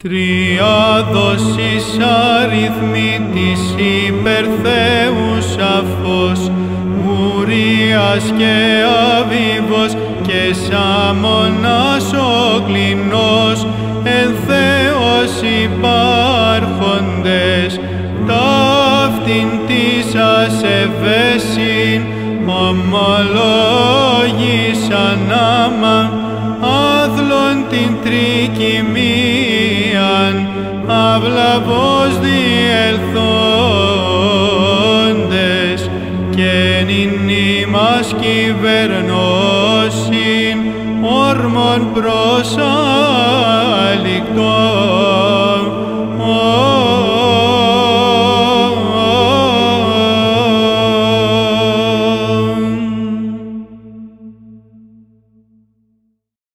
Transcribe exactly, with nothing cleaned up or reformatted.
Τριάδος εις αριθμήτης υπερθέουσα φως, ουρίας και αβίβος και σάμονας ο κλινός, εν Θεός υπάρχοντες, ταύτην της ασεβέσιν, ομολόγησαν άμα, άθλον την τρικυμίαν, αυλαβώς διελθόντες, και νυν ημάς κυβερνώσιν, όρμον προσάλικτον.